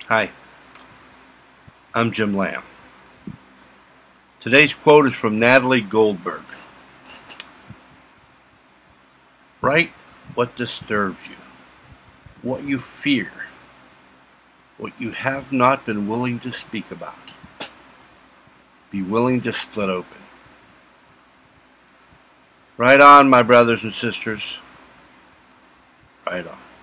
Hi, I'm Jim Lamb. Today's quote is from Natalie Goldberg. Write what disturbs you, what you fear, what you have not been willing to speak about. Be willing to split open. Right on, my brothers and sisters. Right on.